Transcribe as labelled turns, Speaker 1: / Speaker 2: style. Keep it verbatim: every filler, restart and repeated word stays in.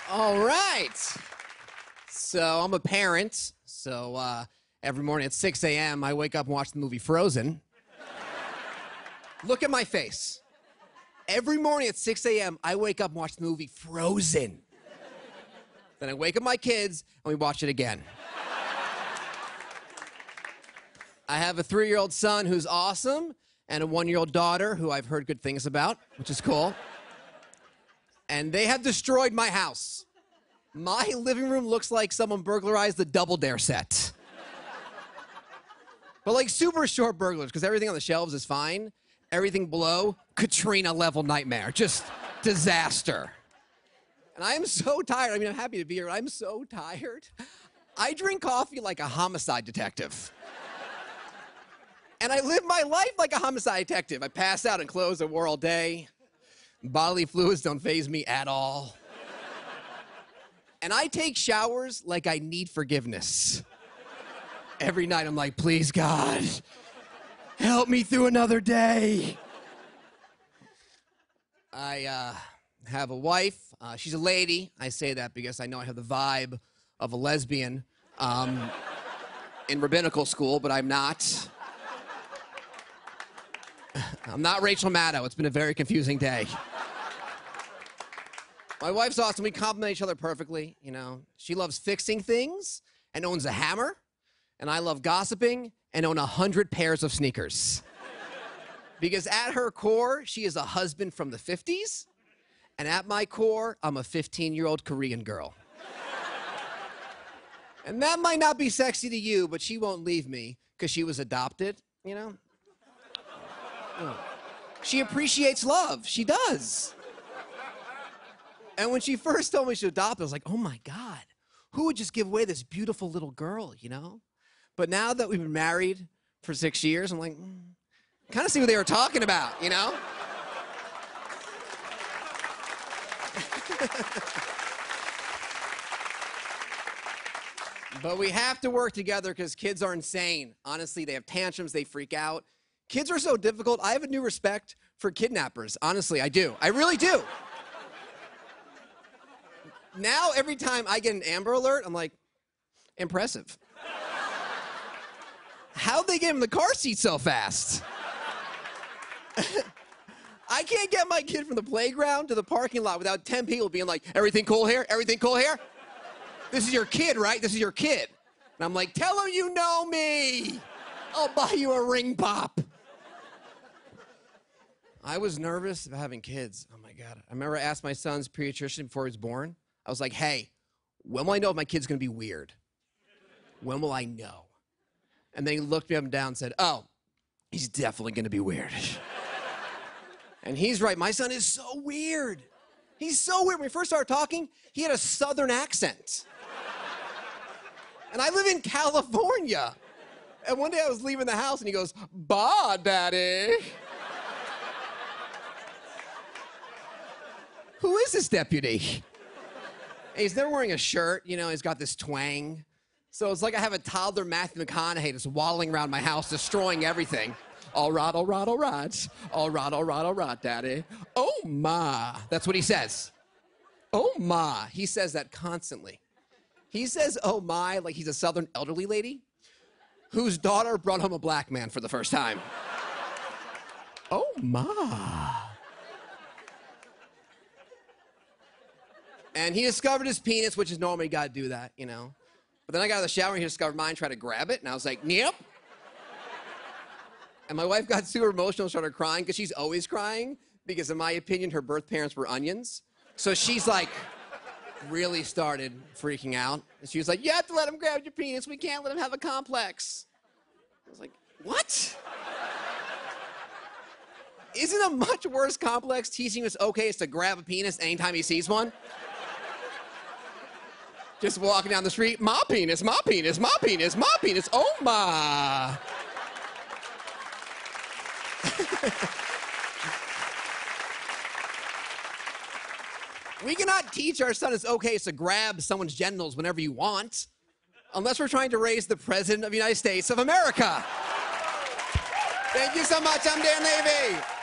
Speaker 1: All right. So I'm a parent. So uh, every morning at six a m I wake up and watch the movie Frozen. Look at my face. Every morning at six a m I wake up and watch the movie Frozen. Then I wake up my kids and we watch it again. I have a three-year-old son who's awesome and a one-year-old daughter who I've heard good things about, which is cool. And they have destroyed my house. My living room looks like someone burglarized the Double Dare set. But like super short burglars, because everything on the shelves is fine. Everything below, Katrina-level nightmare. Just disaster. And I am so tired. I mean, I'm happy to be here, but I'm so tired. I drink coffee like a homicide detective. And I live my life like a homicide detective. I pass out in clothes and wore all day. Bodily fluids don't faze me at all. And I take showers like I need forgiveness. Every night I'm like, please, God, help me through another day. I uh, have a wife. Uh, she's a lady. I say that because I know I have the vibe of a lesbian um, in rabbinical school, but I'm not. I'm not Rachel Maddow. It's been a very confusing day. My wife's awesome. We complement each other perfectly, you know. She loves fixing things and owns a hammer, and I love gossiping and own a hundred pairs of sneakers. Because at her core, she is a husband from the fifties, and at my core, I'm a fifteen-year-old Korean girl. And that might not be sexy to you, but she won't leave me because she was adopted, you know. She appreciates love. She does. And when she first told me she adopted, I was like, oh my God, who would just give away this beautiful little girl, you know? But now that we've been married for six years, I'm like, mm, kind of see what they were talking about, you know? But we have to work together because kids are insane. Honestly, they have tantrums, they freak out. Kids are so difficult. I have a new respect for kidnappers. Honestly, I do. I really do. Now, every time I get an Amber Alert, I'm like, impressive. How'd they get him in the car seat so fast? I can't get my kid from the playground to the parking lot without ten people being like, everything cool here? Everything cool here? This is your kid, right? This is your kid. And I'm like, tell him you know me. I'll buy you a ring pop. I was nervous about having kids. Oh my God. I remember I asked my son's pediatrician before he was born. I was like, hey, when will I know if my kid's gonna be weird? When will I know? And then he looked me up and down and said, oh, he's definitely gonna be weird. And he's right, my son is so weird. He's so weird. When we first started talking, he had a Southern accent. And I live in California. And one day I was leaving the house and he goes, bah, daddy. Who is this deputy? And he's never wearing a shirt, you know, he's got this twang. So it's like I have a toddler Matthew McConaughey just waddling around my house, destroying everything. All right, all right, all right. All right, all right, all right, daddy. Oh, my. That's what he says. Oh, my. He says that constantly. He says, oh, my, like he's a Southern elderly lady whose daughter brought home a black man for the first time. Oh, my. And he discovered his penis, which is normally you gotta do that, you know. But then I got out of the shower and he discovered mine, tried to grab it, and I was like, yep. And my wife got super emotional and started crying, because she's always crying, because in my opinion, her birth parents were onions. So she's like, really started freaking out. And she was like, you have to let him grab your penis. We can't let him have a complex. I was like, what? Isn't a much worse complex teaching us okay is to grab a penis anytime he sees one? Just walking down the street, my penis, my penis, my penis, my penis, oh my. We cannot teach our son it's okay to grab someone's genitals whenever you want, unless we're trying to raise the President of the United States of America. Thank you so much, I'm Dan Levy.